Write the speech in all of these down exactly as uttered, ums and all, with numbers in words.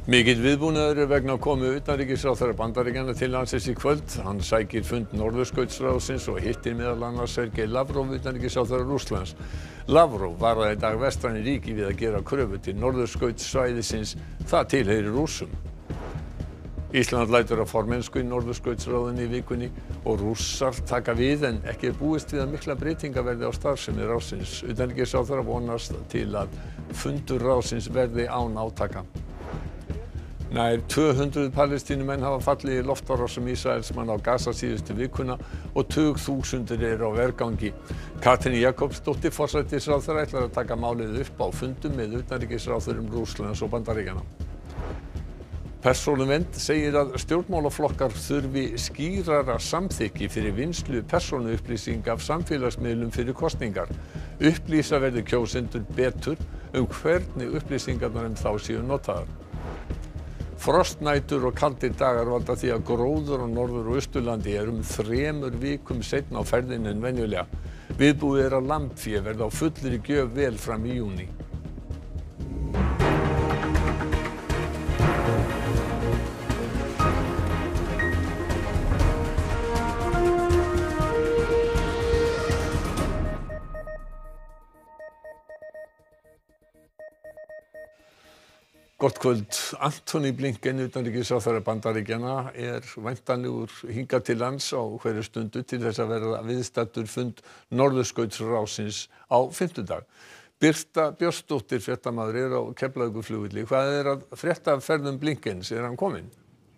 Mikill viðbúnaður er vegna komu utanríkisráðherra Bandaríkjanna til landsins í kvöld. Hann sækir fund Norðurskautsráðsins og hittir meðal annars Sergej Lavrov, utanríkisráðherra Rússlands. Lavrov varaði í dag vestræn ríki við að gera kröfu til Norðurskautssvæðisins. Það tilheyrir Rússum. Ísland lætur af formennsku í Norðurskautsráðinu í vikunni og Rússar taka við, en ekki er búist við að mikla breytinga verði á starfsemi ráðsins. Utanríkisráðherra vonast til að fundur ráðsins verði án átaka. Nær tvö hundruð Palestínumenn hafa fallið í loftárásum Ísraelsmanna á Gaza síðustu vikuna og tugþúsundir eru á vergangi. Katrín Jakobsdóttir forsætisráðherra ætlar að taka málið upp á fundum með utanríkisráðherrum Rússlands og Bandaríkjanna. Persónuvernd segir að stjórnmálaflokkar þurfi skýrara samþykki fyrir vinnslu persónuupplýsinga af samfélagsmiðlum fyrir kosningar. Upplýsa verði kjósendur betur um hvernig upplýsingarnar um þá séu notaðar. Frostnætur og kaldir dagar valda því að gróður á Norður- og Austurlandi er um þremur vikum seinna á ferðinni en venjulega. Viðbúið er að lambfé verði á fullri gjöf vel fram í júní. Gott kvöld. Antony Blinken, utanríkisráðherra Bandaríkjanna, er væntanlegur hingað til lands á hverju stundu til þess að verða viðstaddur fund Norðurskautsráðsins á fimmtudag. Birta Björnsdóttir, fréttamaður, er á Keflavíkurflugvelli. Hvað er að frétta af ferðum Blinkens? Er hann kominn?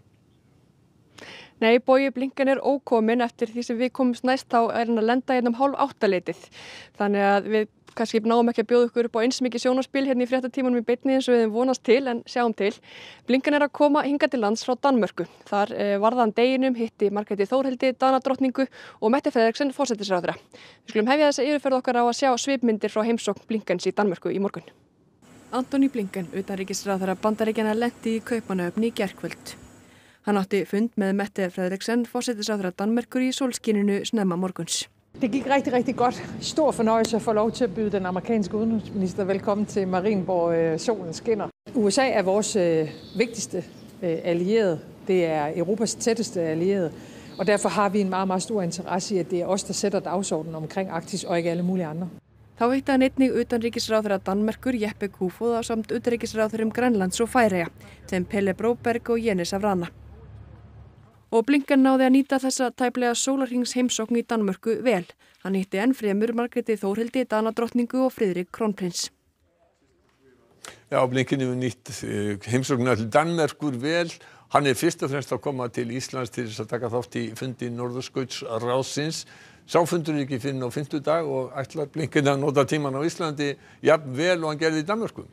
Nei, Bogi Blinken er ókominn. Eftir því sem við komumst næst þá er hann að lenda hérna um hálf áttaleitið. Þannig að við kannski náum ekki að bjóða ykkur upp á eins mikið sjónarspil hérna í fréttatímanum í beinni eins og við vonast til, en sjáum til. Blinken er að koma hingað til lands frá Danmörku. Þar eh, varðan deginum, hitti Margréti Þórhildi, Danadrottningu og Mette Frederiksen, forsætisráðherra. Við skulum hefja þessa yfirferð okkar á að sjá svipmyndir frá heimsókn Blinkens í Danmörku í morgun. Antony Blinken, utanríkisráðherra Bandaríkjanna, lenti í Kaupmannahöfn í gærkvöld. Hann átti fund med Mette Frederiksen, forsætisráðherra Danmerkur, i solskininu snemma morguns. Det gik rigtig, rigtig godt. Stor fornøjelse at få lov til at byde den amerikanske udenrigsminister velkommen til Marienborg Solen skinner. U S A er vores øh, vigtigste øh, allierede. Det er Europas tætteste allierede. Og derfor har vi en meget, meget stor interesse i, at det er os, der sætter dagsordenen omkring Arktis og ikke alle mulige andre. Þá hitti hann einnig utanríkisráðherra Danmerkur, Jeppe Kofod, og samt utanríkisráðherrum Grænlands og Færeyja, þeim Pelle Broberg og Jenis Avrana. Og Blinken náði að nýta þessa tæplega sólarhrings heimsókn í Danmörku vel. Hann hitti enn fremur Margréti Þórhildi, Danadrottningu og Friðrik Krónprins. Já, Blinken hefur nýtt heimsóknina til Danmerkur vel. Hann er fyrst og fremst að koma til Íslands til þess að taka þátt í fundi Norðurskautsráðsins. Sá fundur ekki fyrr á fimmtudag og ætlar Blinken að nota tímann á Íslandi jafn vel og hann gerði í Danmörku.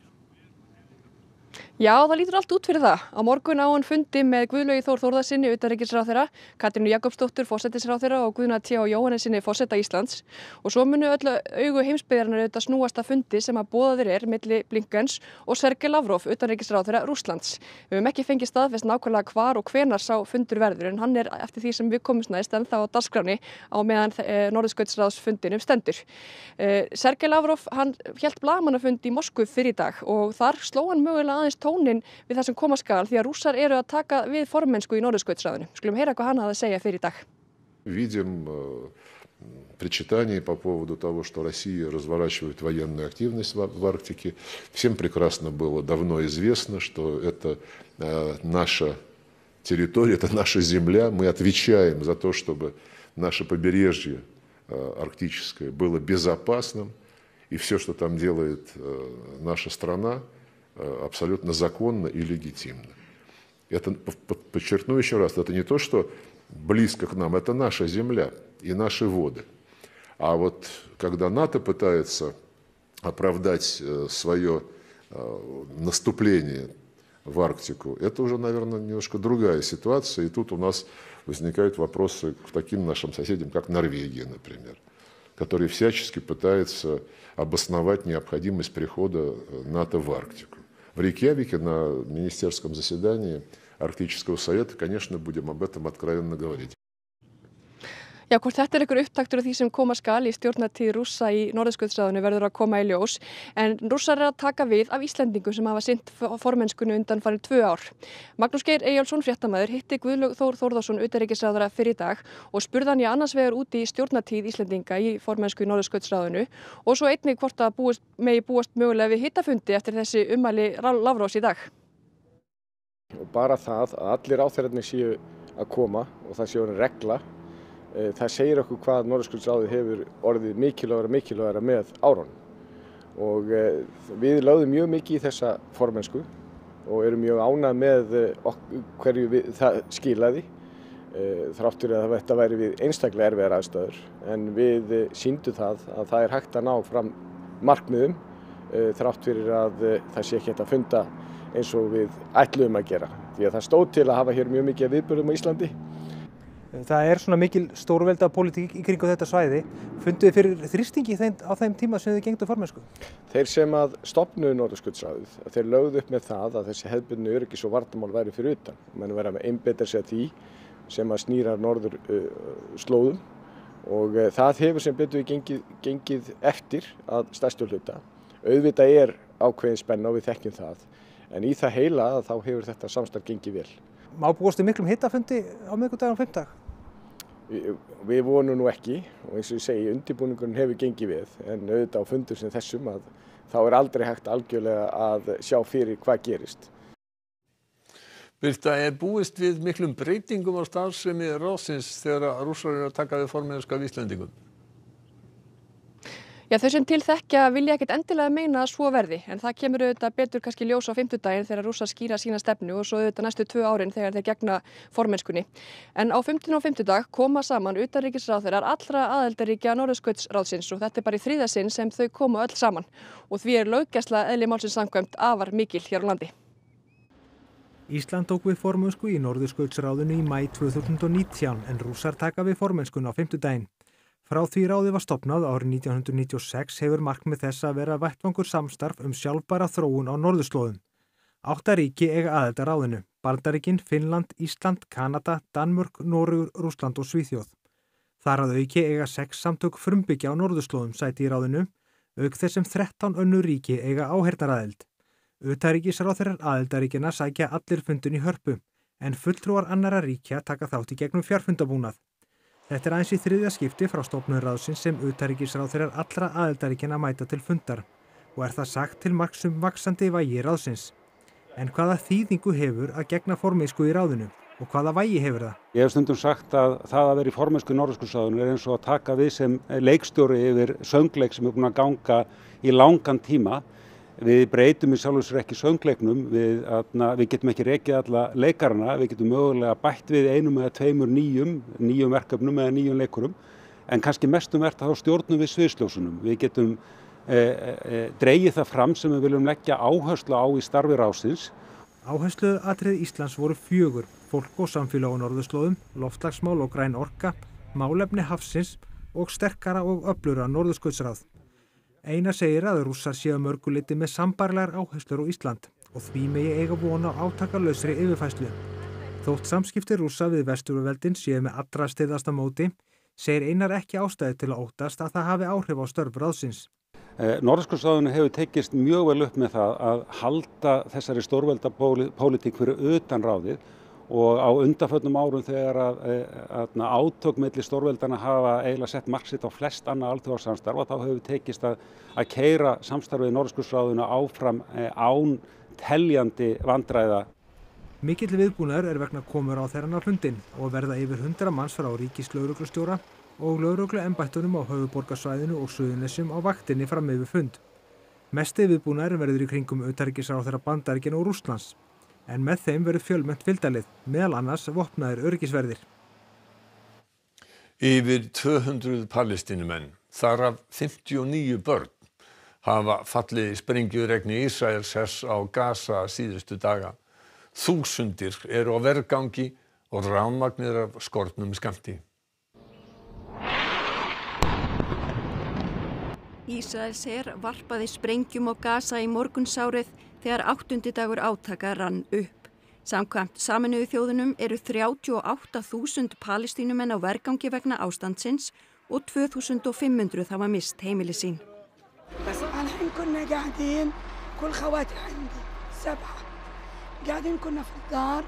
Já, það lítur allt út fyrir það. Á morgun á hann fundi með Guðlaugi Þór Þórðarsyni, utanríkisráðherra, Katrínu Jakobsdóttur, forsætisráðherra og Guðna T. Jóhannessyni, forseta Íslands. Og svo munu öll augu heimsbyggðarinnar auðvitað snúast að fundi sem að boðaður er milli Blinkens og Sergej Lavrov, utanríkisráðherra Rússlands. Við höfum ekki fengið staðfest nákvæmlega hvar og hvenar sá fundur verður, en hann er eftir því sem við komumst næst ennþá á dagskráni á meðan e, Norðurskautsráðsfundinum stendur. E, Sergej Lavrov, hann hélt blaðamannafund í Moskvu fyrr í dag og þar sló hann mögulega aðeins tónin við það sem koma skal, því að Rússar eru að taka við formennsku í Norðurskautsráðinu. Skulum heyra hvað hann hafði að segja fyrir í dag. Видим причитания по поводу того, что Россия разворачивает военную активность в Арктике. Всем прекрасно было давно известно, что это наша территория, это наша земля. Мы отвечаем за то, чтобы наше побережье арктическое было безопасным, и все, что там делает наша страна, абсолютно законно и легитимно. Это, подчеркну еще раз, это не то, что близко к нам, это наша земля и наши воды. А вот когда НАТО пытается оправдать свое наступление в Арктику, это уже, наверное, немножко другая ситуация. И тут у нас возникают вопросы к таким нашим соседям, как Норвегия, например, который всячески пытается обосновать необходимость прихода НАТО в Арктику. В Рейкьявике на министерском заседании Арктического совета, конечно, будем об этом откровенно говорить. Já, hvort þetta er einhver upptaktur af því sem koma skal í stjórnartíð Rússa í Norðurskautsráðinu verður að koma í ljós, en Rússar er að taka við af Íslendingum sem hafa sinnt formennskunni undanfarin tvö ár. Magnús Geir Eyjólfsson fréttamaður hitti Guðlaug Þór Þórðarson utanríkisráðherra fyrr í dag og spurði hann í annars vegar út í stjórnartíð Íslendinga í formennsku í Norðurskautsráðinu og svo einnig hvort að búist, megi búast mögulega við hittafundi eftir þessi ummæli Lavrovs í dag. Og bara það að allir ráðherrarnir séu að koma og það séu orðin regla. Það segir okkur hvað Norðurskautsráðið hefur orðið mikilvægara mikilvægara með árunum. Og við lögðum mjög mikið í þessa formennsku og erum mjög ánægð með hverju við, það skilaði. Þrátt fyrir að þetta væri við einstaklega erfiðar aðstæður. En við sýndum það að það er hægt að ná fram markmiðum þrátt fyrir að það sé ekki hægt að funda eins og við ætluðum að gera. Því að það stóð til að hafa hér mjög mikið viðburðum á Íslandi. Það er svona mikil stórvelda pólitík í kringum þetta svæði. Funduð þið fyrir þrýstingi á þeim tíma sem þið gengdu formennsku? Þeir sem að stofnuðu Norðurskautsráðið, þeir lögðu upp með það að þessi hefðbundnu öryggis- og varnarmál væri fyrir utan. Menn vera með einbeita sig að því sem að snýra norður uh, slóðum og uh, það hefur sem betur gengið, gengið eftir að stærstu hluta. Auðvitað er ákveðin spenna og við þekkjum það, en í það heila þá hefur þetta samstarf gengið vel. Má búast við miklum hittafundi á miðvikudag og fimmtudag? Við, við vonum nú ekki og eins og ég segi, undirbúningurinn hefur gengið við, en auðvitað á fundum sem þessum að þá er aldrei hægt algjörlega að sjá fyrir hvað gerist. Birta, er búist við miklum breytingum á starfsemi ráðsins þegar Rússar eru að taka við formennsku af Íslendingum? Já, þau sem til þekkja vilja ekkert endilega meina að svo verði, en það kemur auðvitað betur kannski ljós á fimmtudaginn þegar Rússar skýra sína stefnu og svo auðvitað næstu tvö árin þegar þeir gegna formennskunni. En á fimmtudaginn og fimmtudag koma saman utanríkisráðherrar allra aðildarríkja Norðurskautsráðsins og þetta er bara í þriðja sinn sem þau koma öll saman og því er löggæsla eðli málsins samkvæmt afar mikil hér á landi. Ísland tók við formennsku í Norðurskautsráðinu í maí tvö þúsund og nítján en Rússar taka við formennskuna á fimmtudaginn. Frá því ráðið var stofnað árið nítján hundruð níutíu og sex hefur markmið þess að vera vettvangur samstarf um sjálfbæra þróun á norðurslóðum. Átta ríki eiga aðild að ráðinu, Bandaríkin, Finnland, Ísland, Kanada, Danmörk, Noregur, Rússland og Svíþjóð. Þar að auki eiga sex samtök frumbyggja á norðurslóðum sæti í ráðinu, auk þess sem þrettán önnur ríki eiga áheyrnaraðild. Utanríkisráðherrar aðildarríkjanna sækja allir fundun í Hörpu, en fulltrúar annarra ríkja taka þátt í gegnum fjarfundabúnað. Þetta er aðeins í þriðja skipti frá stofnun ráðsins sem utanríkisráðherrar allra aðildarríkjanna mæta til fundar og er það sagt til marks um vaxandi vægi ráðsins. En hvaða þýðingu hefur að gegna formennsku í ráðinu og hvaða vægi hefur það? Ég hef stundum sagt að það að vera í formennsku í Norðurskautsráðinu er eins og að taka við sem leikstjóri yfir söngleik sem er búin að ganga í langan tíma. Við breytum í sjálfu sér ekki söngleiknum, við, atna, við getum ekki rekið alla leikarana, við getum mögulega bætt við einum eða tveimur nýjum, nýjum verkefnum eða nýjum leikurum, en kannski mestum verðt að þá stjórnum við sviðsljósunum. Við getum e, e, dregið það fram sem við viljum leggja áherslu á í starfi ráðsins. Áhersluatriði Íslands voru fjögur, fólk og samfélag á norðurslóðum, loftslagsmál og græn orka, málefni hafsins og sterkara og öflugra Norðurskautsráð. Einar segir að Rússar séu að mörgu leyti með sambærilegar áherslur á Ísland og því megi eiga von á átakalausri yfirfærslu. Þótt samskipti Rússa við Vesturveldin séu með allra styðasta móti, segir Einar ekki ástæðu til að óttast að það hafi áhrif á störf ráðsins. Norðurskautsráðinu hefur tekist mjög vel upp með það að halda þessari stórvelda pólitík fyrir utan ráðið og á undanförnum árum þegar að, að átök milli stórveldana hafa eiginlega sett mark sitt á flest annað alþjóðasamstarf og þá hefur tekist að, að keyra samstarfið í Norðurskautsráðinu áfram án teljandi vandræða. Mikill viðbúnaður er vegna komur á þeirra fundinn og verða yfir hundrað manns frá ríkislögreglustjóra og lögregluembættunum á höfuðborgarsvæðinu og Suðurnesjum á vaktinni fram yfir fund. Mesti viðbúnaður verður í kringum utanríkisráðherra Bandaríkjanna og Rússlands. En með þeim verður fjölmennt fylgdarlið, meðal annars vopnaðir öryggisverðir. Yfir tvö hundruð Palestínumenn, þar af fimmtíu og níu börn, hafa fallið í sprengjuregni Ísraelshers á Gaza síðustu daga. Þúsundir eru á vergangi og rafmagnir af skornum skammti. Ísraelsher varpaði sprengjum á Gaza í morgunsárið þegar áttundi dagur átaka rann upp. Samkvæmt Sameinuðu þjóðunum eru þrjátíu og átta þúsund Palestínumenn á vergangi vegna ástandsins og tvö þúsund og fimm hundruð hafa mist heimili sín. الحين كنا قاعدين كل خواتي عندي سبعة قاعدين كنا في الدار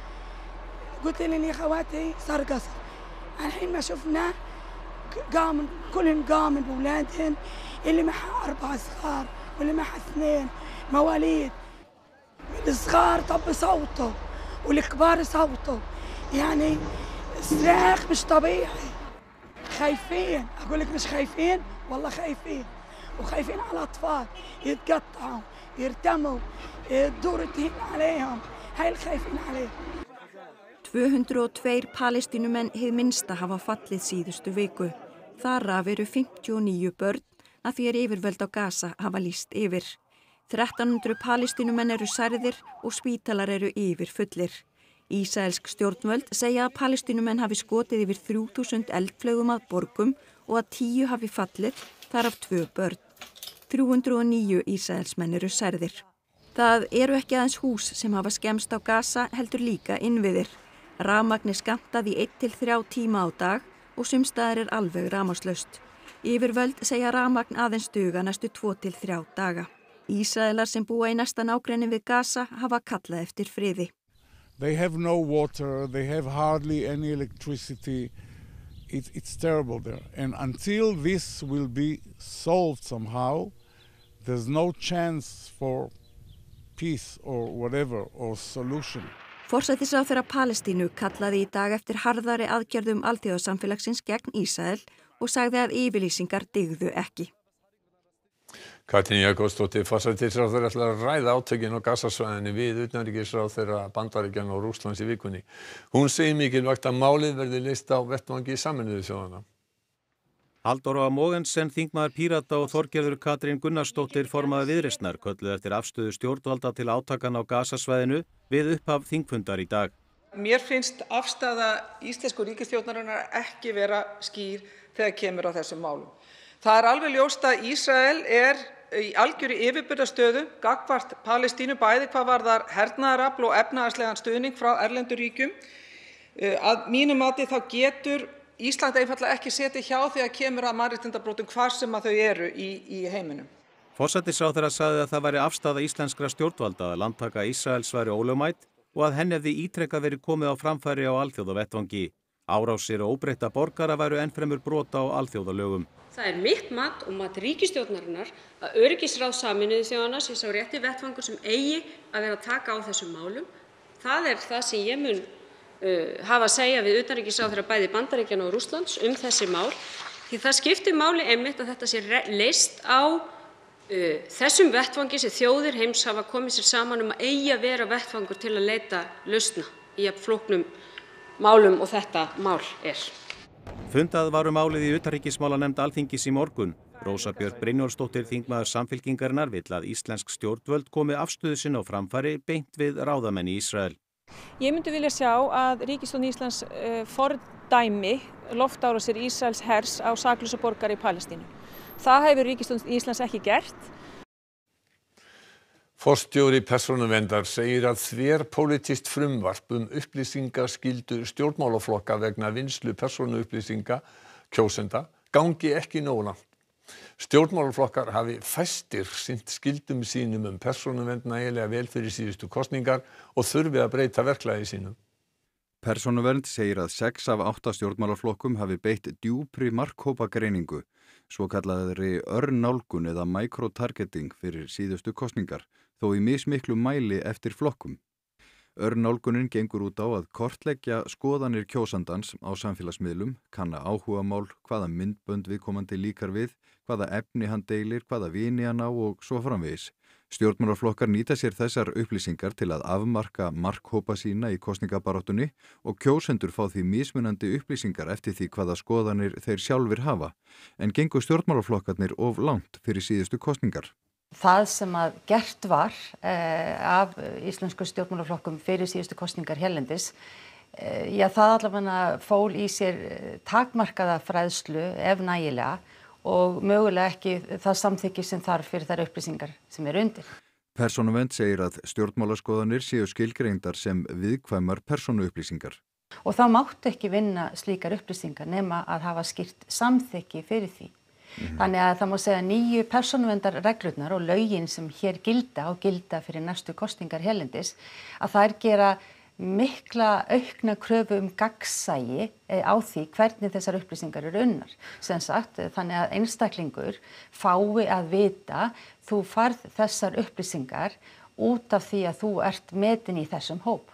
قلت لي خواتي صار قصر الحين ما شفنا قام كلهم قام بأولادهم اللي معها أربعة صغار واللي معها اثنين مواليد الصغار طب صوته والكبار صوته يعني الصراخ مش طبيعي خايفين أقول لك مش خايفين والله خايفين وخايفين على الأطفال يتقطعوا يرتموا الدور تهين عليهم هاي الخايفين عليه. tvö hundruð og tveir Palestínumenn hið minnsta hafa fallið síðustu viku. Þar af eru fimmtíu og níu börn að því er yfirvöld á Gaza hafa lýst yfir. þrettán hundruð Palestínumenn eru særðir og spítalar eru yfir fullir. Ísraelsk stjórnvöld segja að Palestínumenn hafi skotið yfir þrjú þúsund eldflaugum að borgum og að tíu hafi fallið, þar af tvö börn. þrjú hundruð og níu Ísraelsmenn eru særðir. Það eru ekki aðeins hús sem hafa skemmst á Gaza heldur líka innviðir. Rafmagn er skammtað í einn til þrjá tíma á dag og sums staðar er alveg rafmagnslaust. Yfirvöld segja rafmagn aðeins duga næstu tvo til þrjá daga. Ísraelar sem búa í næsta nágrenni við Gaza hafa kallað eftir friði. They have no water, they have hardly any electricity. It, it's terrible there. And until this will be solved somehow, there's no chance for peace or whatever, or solution. Forsætisráðherra Palestínu kallaði í dag eftir harðari aðgerðum alþjóðasamfélagsins gegn Ísrael og sagði að yfirlýsingar dygðu ekki. Katrín Jakobsdóttir forsætisráðherra ætlar að ræða átökin á Gazasvæðinu við utanríkisráðherra Bandaríkjanna og Rússlands í vikunni. Hún segir mikilvægt að málið verði leyst á vettvangi Sameinuðu þjóðanna. Halldóra Mogensen, þingmaður Pírata og Þorgerður Katrín Gunnarsdóttir formaður Viðreisnar kölluðu eftir afstöðu stjórnvalda til átakana á Gazasvæðinu við upphaf þingfundar í dag. Mér finnst afstaða íslensku ríkisstjórnarinnar ekki vera skýr þegar kemur á þessum málum. Það er alveg ljóst að Ísrael er í algjöru yfirburðastöðu gagnvart Palestínu, bæði hvað varðar hernaðarafl og efnahagslegan stuðning frá erlendu ríkjum. Að mínu mati þá getur Ísland einfaldlega ekki setið hjá þegar kemur að mannréttindabrotum hvar sem að þau eru í, í heiminum. Forsætisráðherra sagði að það væri afstaða íslenskra stjórnvalda að landtaka Ísraels væri ólögmæt og að henni hefði ítrekað verið komið á framfæri á alþjóðavettvangi. Árásir og óbreytta borgara væru ennfremur brota á alþjóðalögum. Það er mitt mat og mat ríkisstjórnarinnar að öryggisráð Sameinuðu þjóðanna sé sá rétti vettvangur sem eigi að vera að taka á þessum málum. Það er það sem ég mun uh, hafa að segja við utanríkisráðherra bæði Bandaríkjanna og Rússlands um þessi mál. Því það skiptir máli einmitt að þetta sé leyst á uh, þessum vettvangi sem þjóðir heims hafa komið sér saman um að eigi að vera vettvangur til að leita lausna í að flóknum málum og þetta mál er. Fundað var um málið í utanríkismálanefnd Alþingis í morgun. Rósa Björk Brynjólfsdóttir þingmaður Samfylkingarinnar vill að íslensk stjórnvöld komi afstöðu sinni á framfæri beint við ráðamenn í Ísrael. Ég myndi vilja sjá að ríkisstjórn Íslands uh, fordæmi loftárásir Ísraels hers á saklausa borgara í Palestínu. Það hefur ríkisstjórn Íslands ekki gert. Forstjóri Persónuverndar segir að þverpólitískt frumvarp um upplýsingaskyldu stjórnmálaflokka vegna vinnslu persónuupplýsinga kjósenda gangi ekki nógu langt. Stjórnmálaflokkar hafi fæstir sinnt skyldum sínum um persónuvernd nægilega vel fyrir síðustu kosningar og þurfi að breyta verklagi sínum. Persónuvernd segir að sex af átta stjórnmálaflokkum hafi beitt djúpri markhópagreiningu, svokallaðri örnálgun eða microtargeting fyrir síðustu kosningar, þó í mismiklu mæli eftir flokkum. Örnálgunin gengur út á að kortleggja skoðanir kjósandans á samfélagsmiðlum, kanna áhugamál, hvaða myndbönd viðkomandi líkar við, hvaða efni hann deilir, hvaða vini hann á og svo framvegis. Stjórnmálaflokkar nýta sér þessar upplýsingar til að afmarka markhópa sína í kosningabaráttunni og kjósendur fá því mismunandi upplýsingar eftir því hvaða skoðanir þeir sjálfir hafa, en gengur stjórnmálaflokkarnir of langt fyrir síðustu kosningar. Það sem að gert var eh, af íslensku stjórnmálaflokkum fyrir síðustu kosningar hérlendis, eh, já það allavega fól í sér takmarkaða fræðslu ef nægilega og mögulega ekki það samþykki sem þarf fyrir þær upplýsingar sem eru undir. Persónuvernd segir að stjórnmálaskoðanir séu skilgreindar sem viðkvæmar persónuupplýsingar. Og þá máttu ekki vinna slíkar upplýsingar nema að hafa skýrt samþykki fyrir því. Mm-hmm. Þannig að það má segja nýju persónuverndarreglurnar og lögin sem hér gilda og gilda fyrir næstu kosningar hérlendis, að þær gera mikla aukna kröfu um gagnsæi á því hvernig þessar upplýsingar eru unnar. Sem sagt, þannig að einstaklingur fái að vita þú farð þessar upplýsingar út af því að þú ert metin í þessum hóp.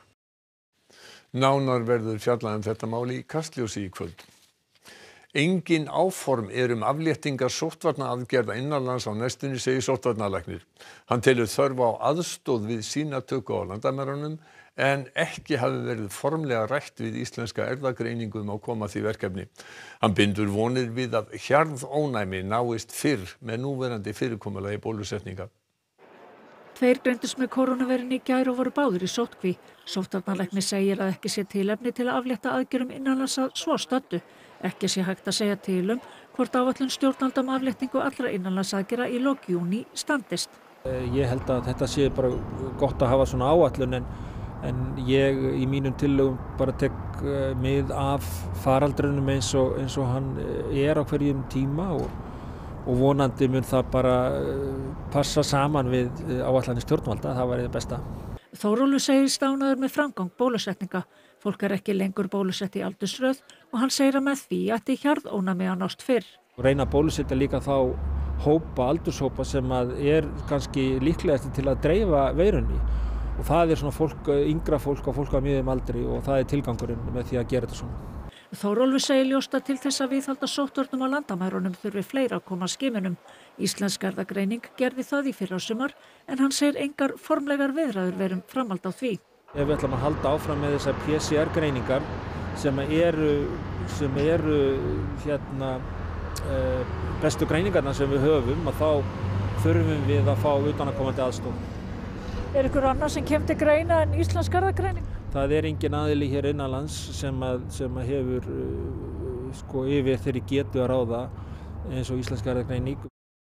Nánar verður fjallað um þetta mál í Kastljósi í kvöld. Engin áform er um afléttingar sóttvarnaaðgerða innanlands á næstunni, segir sóttvarnalæknir. Hann telur þörf á aðstoð við sýnatöku á landamærunum en ekki hafi verið formlega rætt við íslenska erfðagreiningu um að koma því verkefni. Hann bindur vonir við að hjarðónæmi náist fyrr með núverandi fyrirkomulagi bólusetninga. Tveir greindust með kórónuveirunni í gær og voru báðir í sóttkví. Sóttvarnalæknir segir að ekki sé tilefni til að aflétta aðgerðum innanlands að svo stöddu. Ekki sé hægt að segja til um hvort áætlun stjórnvalda um afléttingu allra innanlandsaðgerða í lok júní standist. Ég held að þetta sé bara gott að hafa svona áætlun en, en ég í mínum tillögum bara tek uh, mið af faraldrinum eins og, eins og hann er á hverjum tíma og, og vonandi mun það bara uh, passa saman við áætlanir stjórnvalda, það væri það besta. Þórólfur segist ánægður með framgang bólusetninga. Fólk er ekki lengur bólusett í aldursröð og hann segir að með því ætti hjarðónæmi að nást fyrr. Reyna að bólusetja líka þá hópa, aldurshópa sem að er kannski líklegast til að dreifa veirunni. Og það er svona fólk, yngra fólk og fólk á miðjum aldri og það er tilgangurinn með því að gera þetta svona. Þórólfur segir ljóst að til þess að viðhalda sóttvörnum á landamærunum þurfi fleira að koma að skimunum. Íslensk erfðagreining gerði það í fyrrasumar en hann segir engar formlegar viðræður verum framhald á því. Ef við ætlum að halda áfram með þessar P C R greiningar sem eru, sem eru hérna, uh, bestu greiningarna sem við höfum, að þá þurfum við að fá utanakomandi aðstoð. Er ykkur annað sem kemur til greina en íslensk erfðagreining? Það er engin aðili hér innanlands sem, að, sem að hefur uh, sko, yfir þeirri getu að ráða eins og íslensk erfðagreining.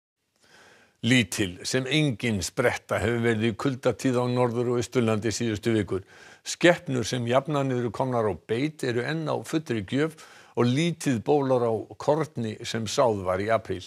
Lítil sem engin spretta hefur verið í kuldatíð á Norður- og Austurlandi síðustu vikur. Skepnur sem jafnan eru komnar á beit eru enn á fullri gjöf og lítið bólar á korni sem sáð var í apríl.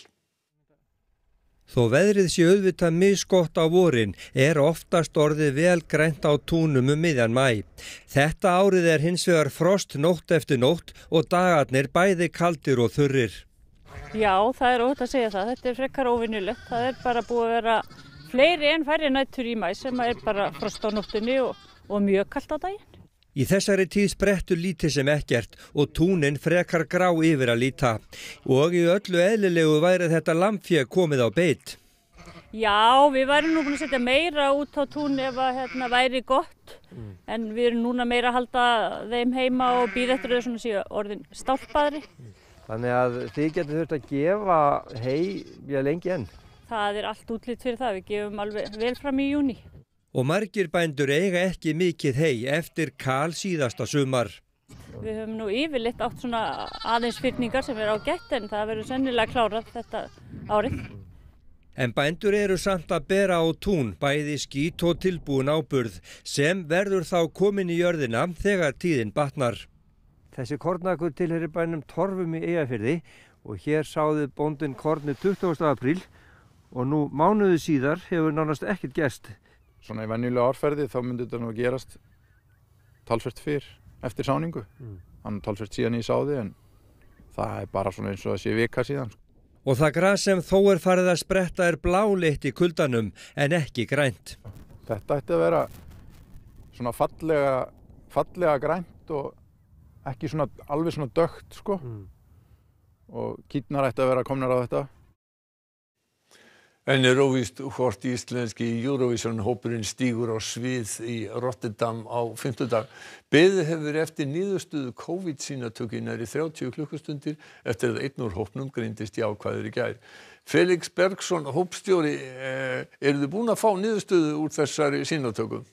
Þó veðrið sé auðvitað misgott á vorin er oftast orðið vel grænt á túnum um miðjan maí. Þetta árið er hins vegar frost nótt eftir nótt og dagarnir bæði kaldir og þurrir. Já, það er óhætt að segja það. Þetta er frekar óvenjulegt. Það er bara búið að vera fleiri en færri nætur í maí sem er bara frost á nóttunni og, og mjög kalt á daginn. Í þessari tíð sprettur lítið sem ekkert og túnin frekar grá yfir að líta. Og í öllu eðlilegu væri þetta lambfé komið á beit. Já, við værum nú búin að setja meira út á tún ef að hérna væri gott. Mm. En við erum núna meira að halda þeim heima og bíða eftir þau svona síðan orðin stálpaðri. Mm. Þannig að þið getur þurft að gefa hey ja, lengi enn. Það er allt útlit fyrir það. Við gefum alveg vel fram í júní. Og margir bændur eiga ekki mikið hey eftir kal síðasta sumar. Við höfum nú yfirleitt átt svona aðeins fyrningar sem er ágætt en það verður sennilega klárað þetta árið. En bændur eru samt að bera á tún bæði skít og tilbúin áburð sem verður þá komin í jörðina þegar tíðin batnar. Þessi kornakur tilheyrir bænum Torfum í Eyjafirði og hér sáði bóndinn kornið tuttugasta apríl og nú mánuði síðar hefur nánast ekkert gerst. Svona í venjulega árferði þá myndi þetta nú gerast talsvert fyrr eftir sáningu. Mm. Hann talsvert síðan í sáði en það er bara svona eins og það sé vika síðan. Og það gras sem þó er farið að spretta er bláleitt í kuldanum en ekki grænt. Þetta ætti að vera svona fallega, fallega grænt og ekki svona alveg svona dökkt sko. Mm. Og kýrnar ætti að vera komnar á þetta. En er óvíst hvort íslenski Eurovision hópurinn stígur á svið í Rotterdam á fimmtudag. Beðið hefur eftir niðurstöðu COVID-sýnatöku í nærri þrjátíu klukkustundir eftir að einn úr hópnum greindist jákvæður í gær. Felix Bergsson, hópstjóri, eh, eru þið búin að fá niðurstöðu úr þessari sýnatöku?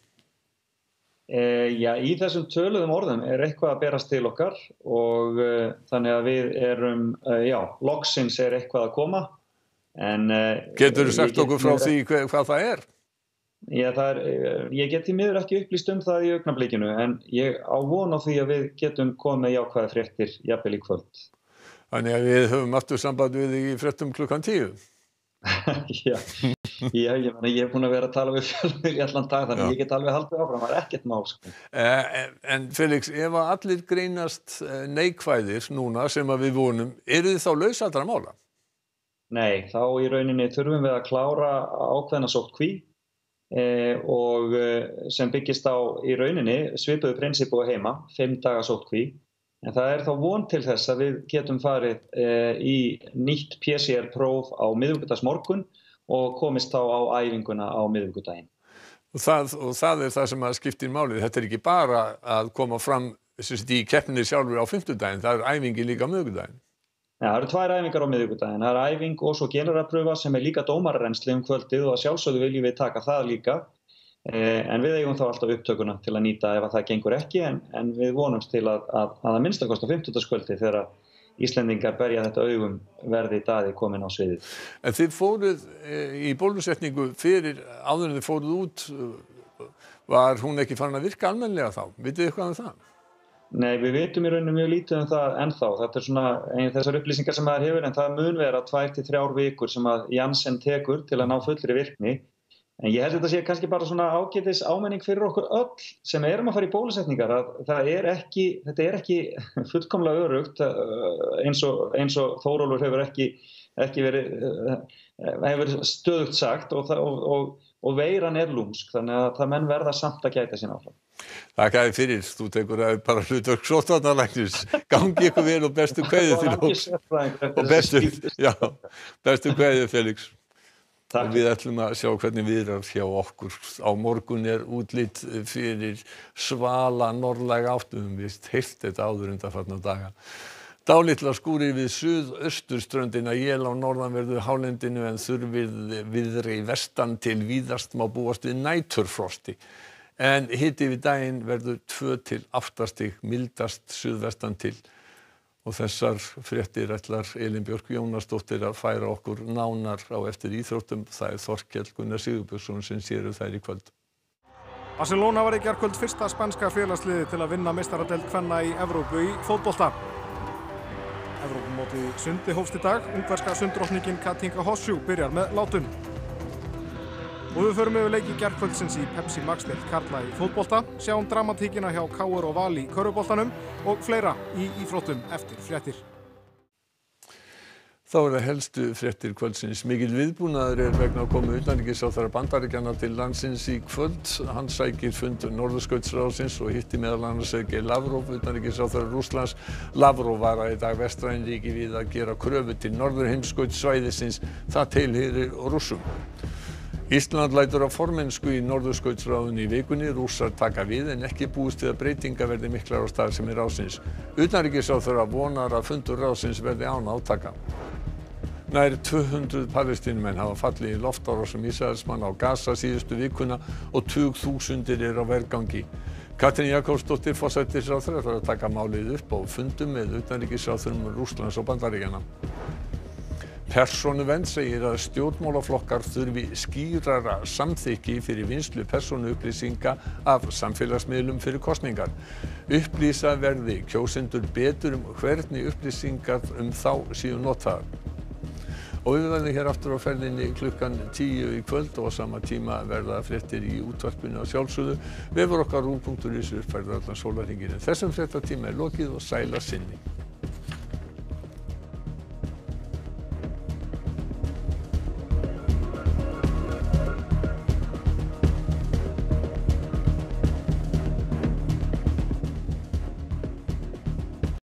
Eh, já, í þessum töluðum orðum er eitthvað að berast til okkar og eh, þannig að við erum, eh, já, loksins er eitthvað að koma. En, uh, Getur þú sagt okkur frá því hvað, hvað það er? Já, það er, ég get því miður ekki upplýst um það í augnablikinu en ég á von á því að við getum komið með jákvæðar fréttir jafnvel í kvöld. Þannig að við höfum aftur samband við þig í fréttum klukkan tíu. Já, já, ég meina ég er búin að vera að tala við fjölmiðla í allan dag þannig að ég get alveg haldið áfram, það er ekkert mál. Sko. Eh, en Felix, ef að allir greinast neikvæðir núna sem að við vonum, eru þið þá laus allra mála? Nei, þá í rauninni þurfum við að klára ákveðna sóttkví Eh, og eh, sem byggist á í rauninni svipuðu prinsippu á heima, fimm daga sóttkví. En það er þá von til þess að við getum farið eh, í nýtt P C R-próf á miðvikudagsmorgun og komist þá á æfinguna á miðvikudaginn. Og það, og það er það sem að skiptir málið. Þetta er ekki bara að koma fram í keppninni sjálfur á fimmtudaginn, það er æfingi líka á miðvikudaginn. Ja, það eru tvær æfingar á miðvikudaginn. Það er æfing og svo generalpröfa sem er líka dómararensli um kvöldið og að sjálfsögðu viljum við taka það líka. Eh, en við eigum þá alltaf upptökuna til að nýta ef að það gengur ekki en, en við vonumst til að að, að, að minnstakost á fimmtudagskvöldi þegar Íslendingar berja þetta augum verði Daði komin á sviðið. En þið fóruð í bólusetningu fyrir áður en þið fóruð út, var hún ekki farin að virka almennilega þá? Vitið þið eitthvað um það? Nei, við vitum í rauninu mjög lítið um það ennþá. Þetta er svona einn þessar upplýsingar sem maður hefur en það mun vera tvær til þrjár vikur sem að Janssen tekur til að ná fullri virkni. En ég held að þetta sé kannski bara svona ágætis ámenning fyrir okkur öll sem erum að fara í bólusetningar að það er ekki, þetta er ekki fullkomlega örugt eins og, eins og Þórólfur hefur ekki, ekki verið, hefur stöðugt sagt og, og, og, og veiran er lúmsk þannig að það menn verða samt að gæta sín áfram. Þakka þér fyrir, þú tekur að bara hlutverk sóttvarnalæknis. Gangi ykkur vel og bestu kveðju til okkur. Og bestu, já, bestu kveðju, Felix. Takk. Og við ætlum að sjá hvernig viðrar hjá okkur. Á morgun er útlit fyrir svala norðlæga áttum. Við heilt þetta áður undanfarna daga. Dálitlar skúrir við suðausturströndina, él á norðanverðu hálendinu en þurfið viðri vestan til víðast má búast við næturfrosti. En hiti við daginn verður tvö til átta stig, mildast suðvestan til. Og þessar fréttir ætlar Elín Björk Jónasdóttir að færa okkur nánar á eftir íþróttum. Það er Þorkell Gunnar Sigurbjörnsson sem sér þær í kvöld. Barcelona var í gærkvöld fyrsta spænska félagsliði til að vinna meistaradeild kvenna í Evrópu í fótbolta. Evrópumótið í sundi hófst í dag. Ungverska sunddrottningin Katinka Hossjú byrjar með látum. Og við förum yfir leiki gærkvöldsins í Pepsi Max-deild karla í fótbolta, sjáum dramatíkina hjá K R og Val í körfuboltanum og fleira í íþróttum eftir fréttir. Þá er það helstu fréttir kvöldsins. Mikil viðbúnaður er vegna að koma utanríkisráðherra Bandaríkjanna til landsins í kvöld. Hann sækir fund Norðurskautsráðsins og hitti meðal annars Sergej Lavrov, utanríkisráðherra Rússlands. Lavrov varar í dag vestræn ríki við að gera kröfu til norðurheimskautssvæðisins. Það tilheyrir Rússum. Ísland lætur af formennsku í Norðurskautsráðinu í vikunni. Rússar taka við en ekki búist við að breytingar verði miklar á starfsemi ráðsins. Utanríkisráðherra vonar að fundur ráðsins verði án átaka. Nær tvö hundruð Palestínumenn hafa fallið í loftárásum Ísraelsmanna á Gaza síðustu vikuna og tugþúsundir eru á vergangi. Katrín Jakobsdóttir forsætisráðherra þarf að taka málið upp á fundum með utanríkisráðherrum Rússlands og Bandaríkjanna. Persónuvernd segir að stjórnmálaflokkar þurfi skýrara samþykki fyrir vinnslu persónuupplýsinga af samfélagsmiðlum fyrir kosningar. Upplýsa verði kjósendur betur um hvernig upplýsingar um þá séu notaðar. Og við verðum hér aftur á ferðinni klukkan tíu í kvöld og á sama tíma verða fréttir í útvarpinu á sjálfsögðu. Vefur okkar rúv punktur is uppfærður allan sólarhringinn. Þessum fréttatíma er lokið og sæla sinni.